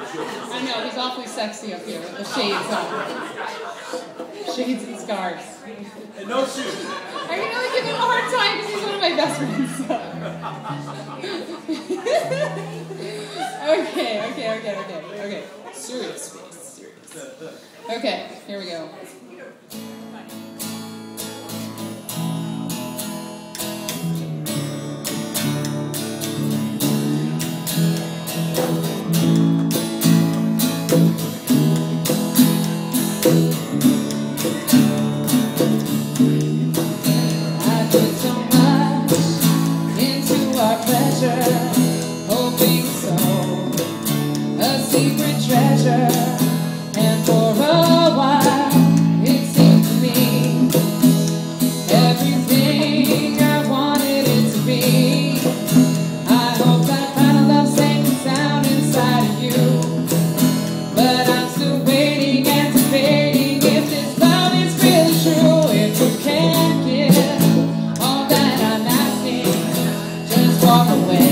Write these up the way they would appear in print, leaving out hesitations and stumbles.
I know, he's awfully sexy up here with the shades on. Shades and scarves. And no shoes. I can only give him a hard time because he's one of my best friends. Okay. Serious face, serious. Okay, here we go. Hoping so, a secret treasure, and for a while it seemed to me everything I wanted it to be. I hope that final love sang the sound inside of you, but I'm still waiting and debating if this love is really true. If you can't give all that I'm asking, just walk away.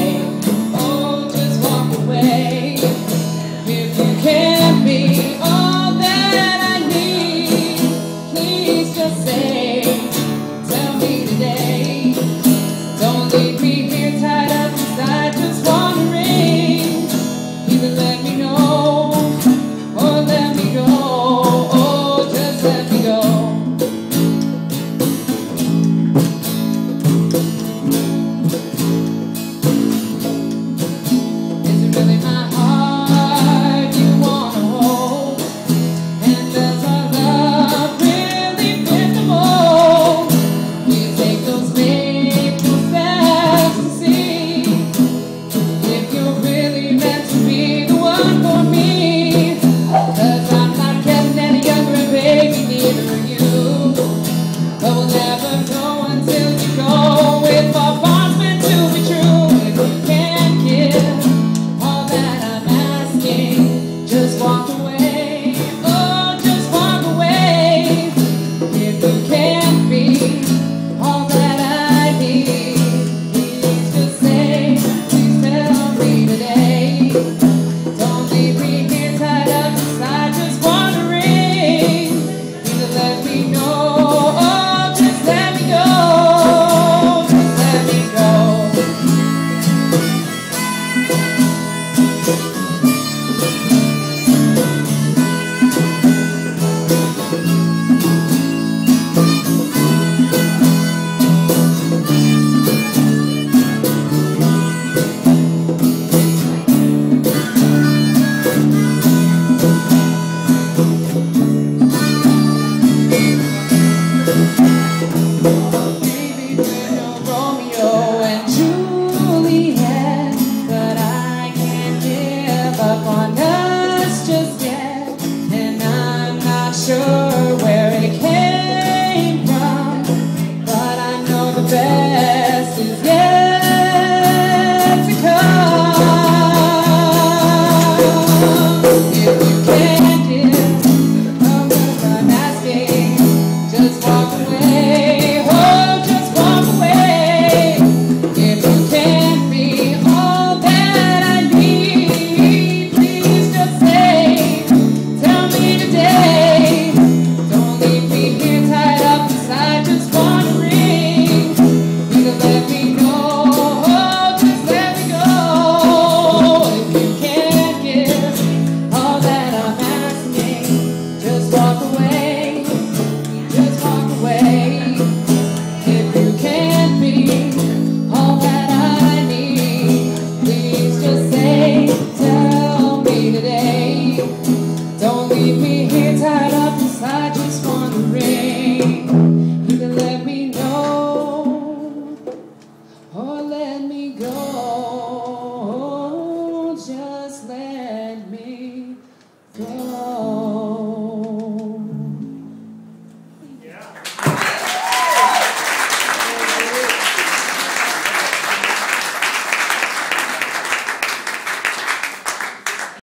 Can't be all that I need. Please just say, tell me today. Don't leave me here tied up inside, just wondering. Even